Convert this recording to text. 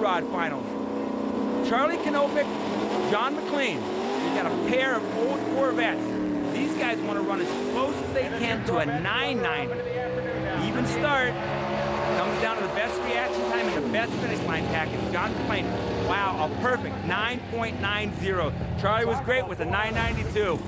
Rod Finals. Charlie Kenopic, John McClean. You got a pair of old Corvettes. These guys want to run as close as they can to a 990. Even start. Comes down to the best reaction time and the best finish line package. John McClean, wow, a perfect 9.90. Charlie was great with a 992.